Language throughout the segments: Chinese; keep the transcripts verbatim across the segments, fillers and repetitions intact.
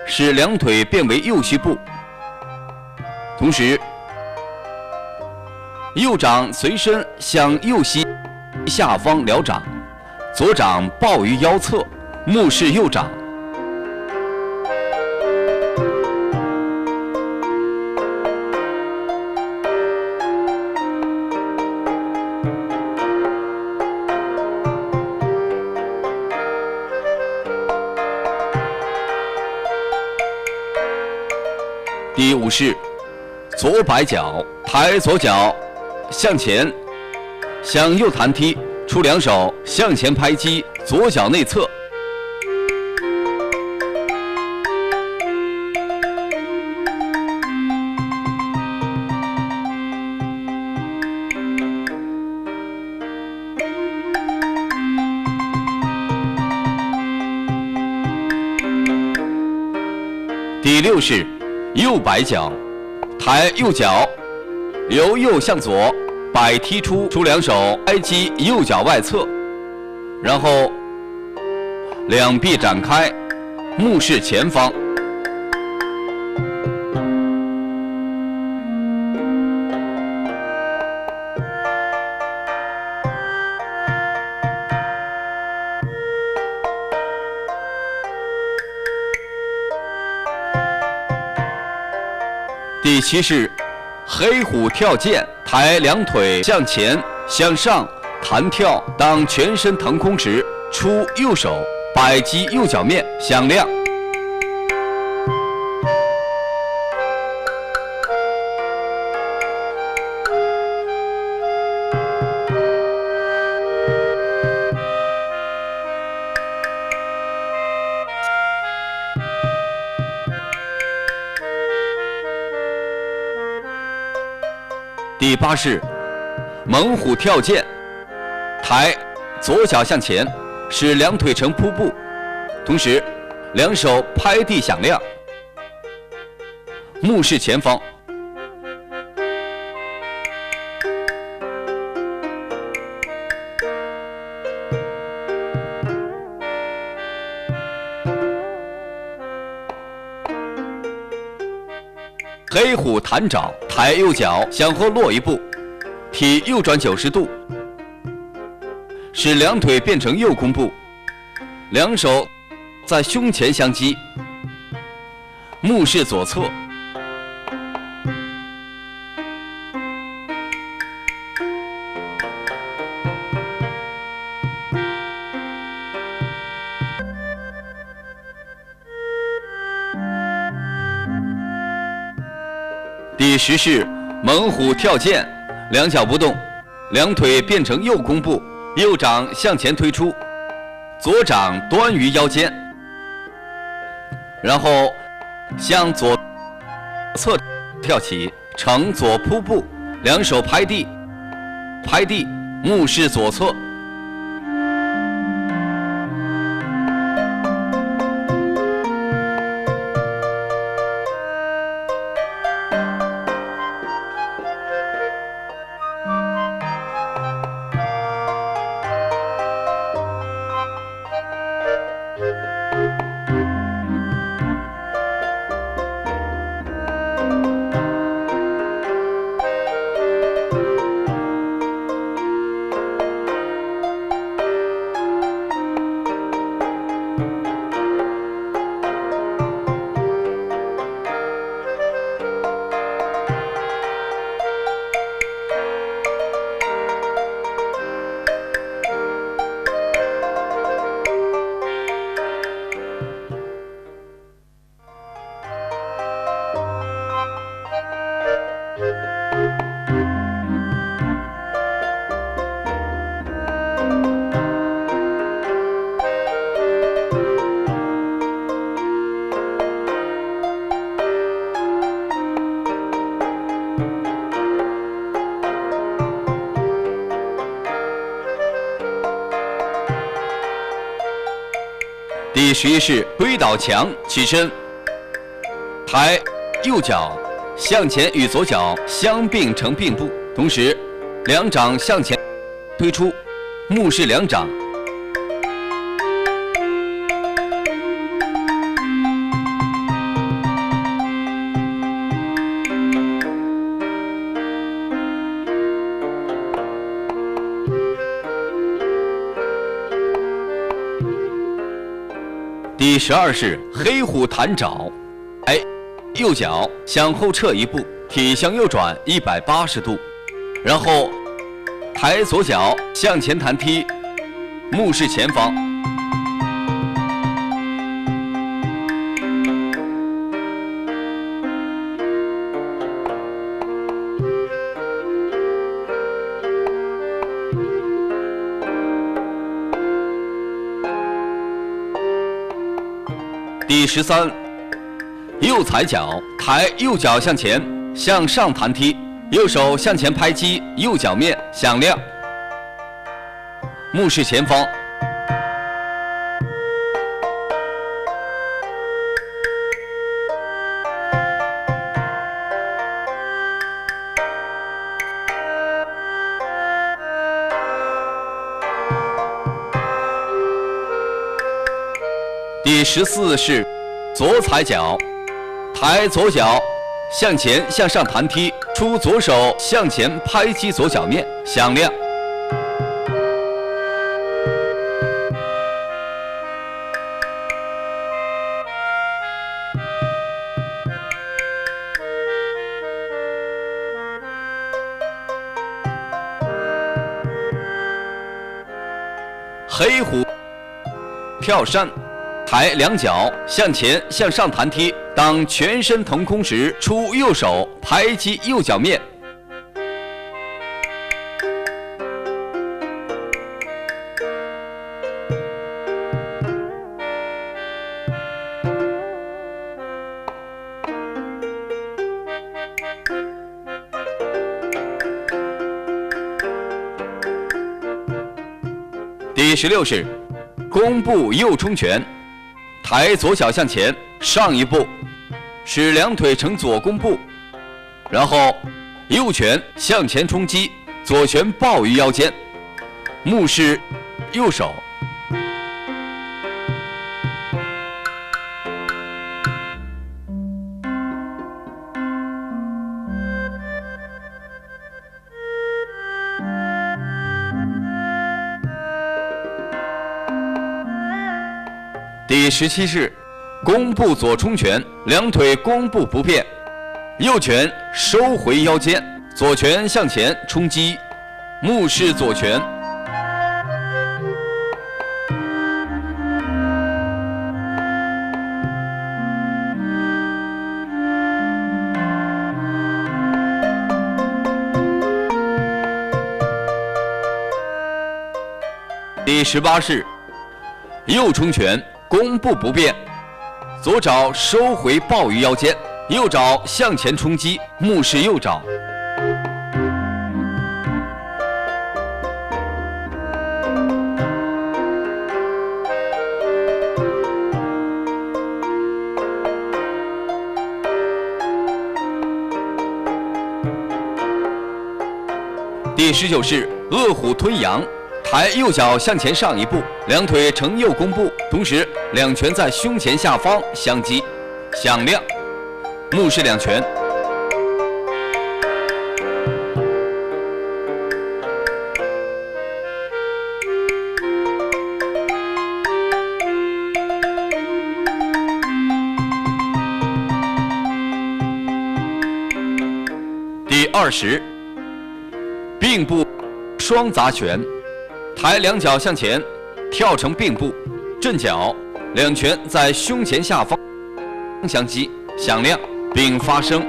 使两腿变为右虚步，同时右掌随身向右膝下方撩掌，左掌抱于腰侧，目视右掌。第五式左摆脚，抬左脚向前，向右弹踢，出两手向前拍击左脚内侧。第六式右摆脚，抬右脚，由右向左摆踢出，出两手拍击右脚外侧，然后两臂展开，目视前方。第七式黑虎跳涧，抬两腿向前向上弹跳，当全身腾空时，出右手摆击右脚面，响亮。第八式猛虎跳涧，抬左脚向前，使两腿呈瀑布，同时两手拍地响亮，目视前方。黑虎弹爪，抬右脚向后落一步，踢右转九十度，使两腿变成右弓步，两手在胸前相击，目视左侧。第十式猛虎跳涧，两脚不动，两腿变成右弓步，右掌向前推出，左掌端于腰间，然后向左侧跳起，呈左瀑布，两手拍地，拍地，目视左侧。第十一式推倒墙，起身，抬右脚向前与左脚相并成并步，同时两掌向前推出，目视两掌。 第十二式黑虎弹爪，抬右脚向后撤一步，体向右转一百八十度，然后抬左脚向前弹踢，目视前方。第十三，右踩脚，抬右脚向前，向上弹踢，右手向前拍击右脚面，响亮，目视前方。第十四是左踩脚，抬左脚向前向上弹踢，出左手向前拍击左脚面，响亮。黑虎跳扇，抬两脚向前向上弹踢，当全身腾空时，出右手拍击右脚面。第十六式弓步右冲拳，抬左脚向前上一步，使两腿呈左弓步，然后右拳向前冲击，左拳抱于腰间，目视右手。第十七式弓步左冲拳，两腿弓步不变，右拳收回腰间，左拳向前冲击，目视左拳。第十八式右冲拳，弓步不变，左爪收回抱于腰间，右爪向前冲击，目视右爪。第十九式恶虎吞羊，抬右脚向前上一步，两腿呈右弓步，同时两拳在胸前下方相击，响亮，目视两拳。第二十，并步双砸拳，抬两脚向前，跳成并步，震脚，两拳在胸前下方相击，响亮并发声。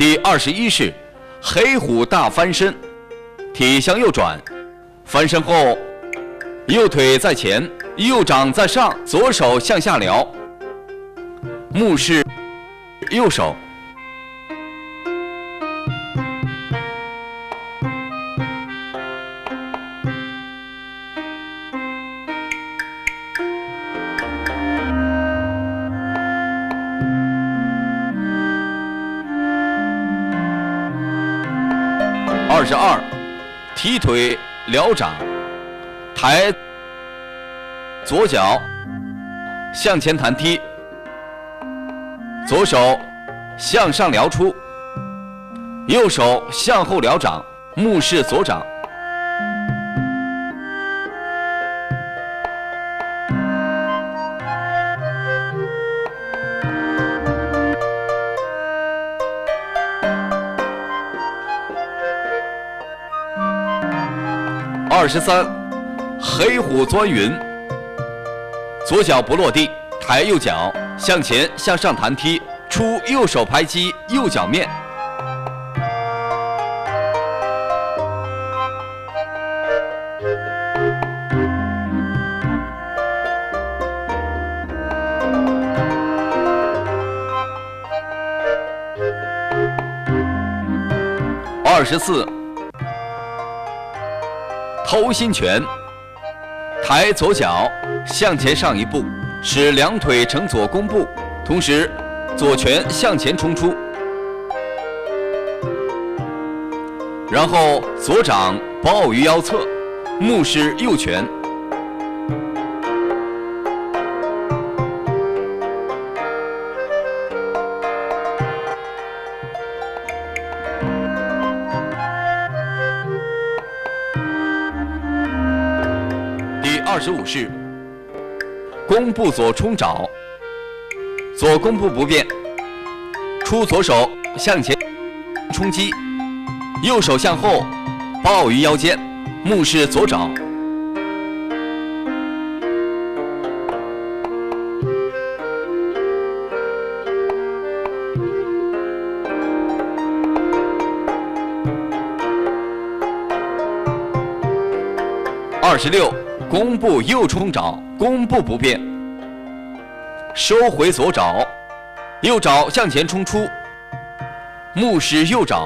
第二十一式黑虎大翻身，体向右转，翻身后右腿在前，右掌在上，左手向下撩，目视右手。二十二，踢腿撩掌，抬左脚向前弹踢，左手向上撩出，右手向后撩掌，目视左掌。二十三，黑虎钻云，左脚不落地，抬右脚向前向上弹踢，出右手拍击右脚面。二十四，偷心拳，抬左脚向前上一步，使两腿呈左弓步，同时左拳向前冲出，然后左掌抱于腰侧，目视右拳。二十五式弓步左冲爪，左弓步不变，出左手向前冲击，右手向后抱于腰间，目视左爪。二十六，弓步右冲爪，弓步不变，收回左爪，右爪向前冲出，目视右爪。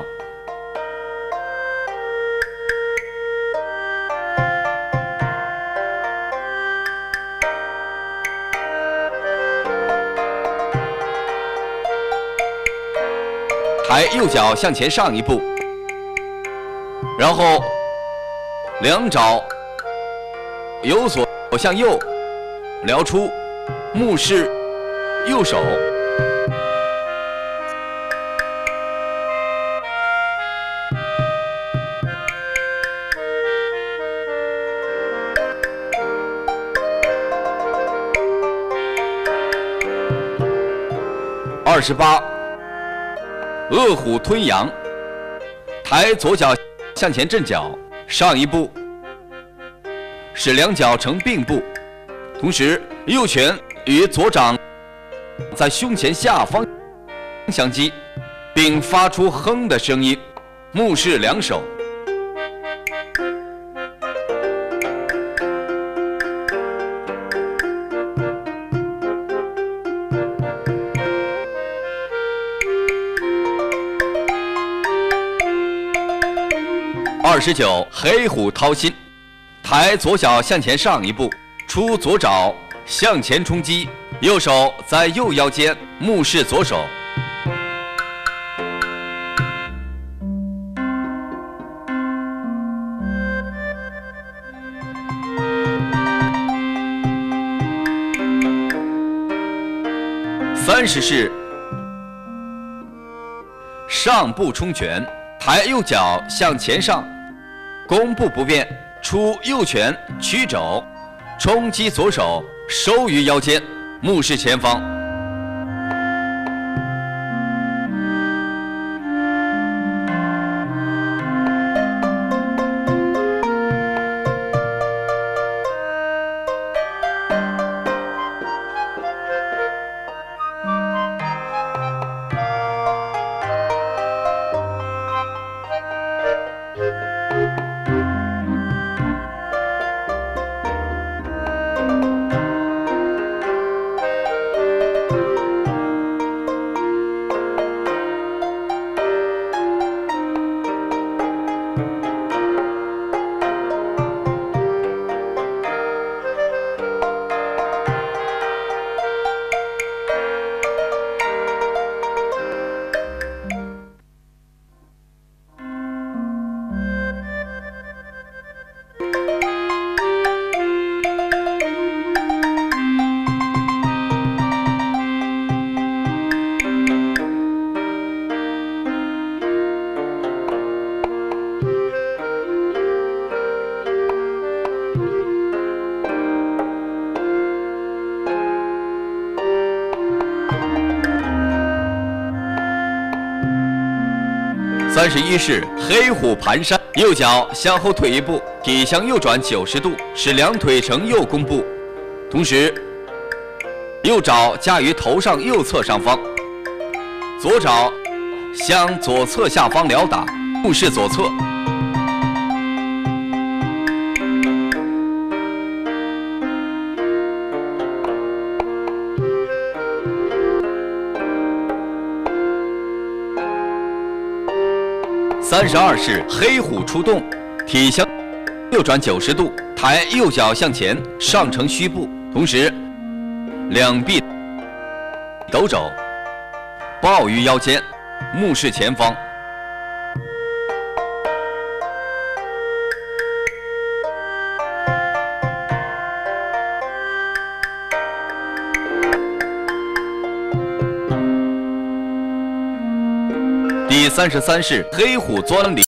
抬右脚向前上一步，然后两爪由左向右撩出，目视右手。二十八，恶虎吞羊，抬左脚向前震脚，上一步，使两脚成并步，同时右拳与左掌在胸前下方相击，并发出哼的声音，目视两手。二十九，黑虎掏心，抬左脚向前上一步，出左爪向前冲击，右手在右腰间，目视左手。三十式上步冲拳，抬右脚向前上，弓步不变，出右拳曲肘，冲击左手，收于腰间，目视前方。 三十一式黑虎盘山，右脚向后退一步，体向右转九十度，使两腿呈右弓步，同时右爪架于头上右侧上方，左爪向左侧下方撩打，目视左侧。三十二式黑虎出洞，体向右转九十度，抬右脚向前，上呈虚步，同时两臂抖肘，抱于腰间，目视前方。第三十三式黑虎钻里，